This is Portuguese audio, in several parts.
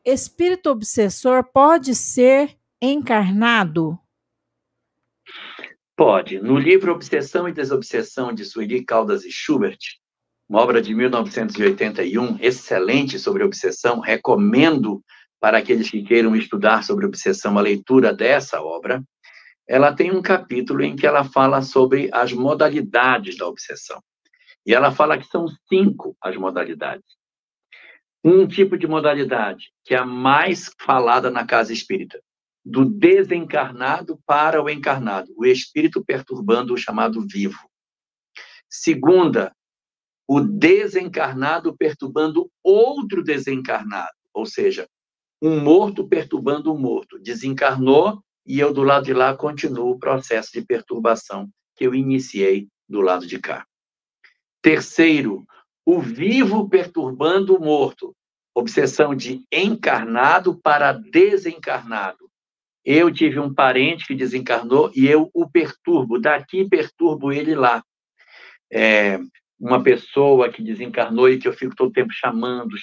espírito obsessor pode ser encarnado? Pode. No livro Obsessão e Desobsessão, de Sueli Caldas e Schubert, uma obra de 1981, excelente sobre obsessão, recomendo para aqueles que queiram estudar sobre obsessão a leitura dessa obra. Ela tem um capítulo em que ela fala sobre as modalidades da obsessão. E ela fala que são 5 as modalidades. Um tipo de modalidade, que é a mais falada na casa espírita, do desencarnado para o encarnado, o espírito perturbando o chamado vivo. Segunda, o desencarnado perturbando outro desencarnado, ou seja, um morto perturbando um morto. Desencarnou e eu do lado de lá continuo o processo de perturbação que eu iniciei do lado de cá. Terceiro, o vivo perturbando o morto. Obsessão de encarnado para desencarnado. Eu tive um parente que desencarnou e eu o perturbo, daqui perturbo ele lá. Uma pessoa que desencarnou e que eu fico todo tempo chamando,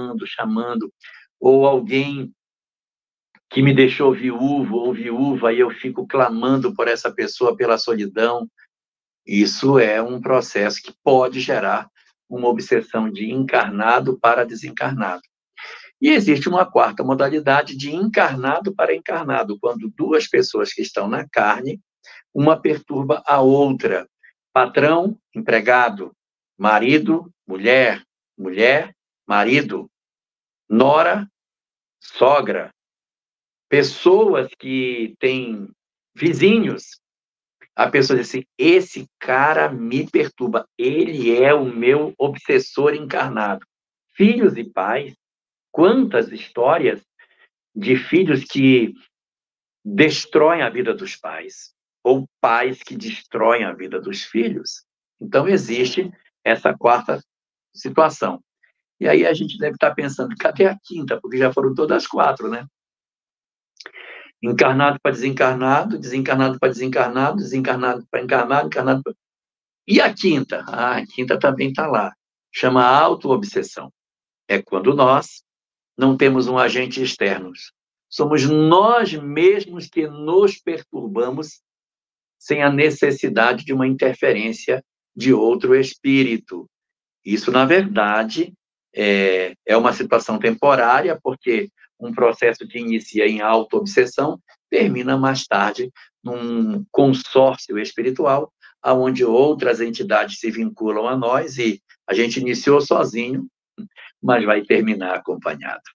ou alguém que me deixou viúvo ou viúva e eu fico clamando por essa pessoa pela solidão. Isso é um processo que pode gerar uma obsessão de encarnado para desencarnado. E existe uma quarta modalidade de encarnado para encarnado, quando 2 pessoas que estão na carne, uma perturba a outra. Patrão, empregado, marido, mulher, mulher, marido, nora, sogra, pessoas que têm vizinhos. A pessoa diz assim, esse cara me perturba, ele é o meu obsessor encarnado. Filhos e pais, quantas histórias de filhos que destroem a vida dos pais, ou pais que destroem a vida dos filhos. Então, existe essa quarta situação. E aí a gente deve estar pensando, cadê a quinta? Porque já foram todas as 4, né? Encarnado para desencarnado, desencarnado para desencarnado, desencarnado para encarnado, encarnado para... E a quinta? A quinta também está lá. Chama auto-obsessão. É quando nós não temos um agente externo. Somos nós mesmos que nos perturbamos sem a necessidade de uma interferência de outro espírito. Isso, na verdade, é uma situação temporária, porque um processo que inicia em auto-obsessão termina mais tarde num consórcio espiritual, onde outras entidades se vinculam a nós e a gente iniciou sozinho, mas vai terminar acompanhado.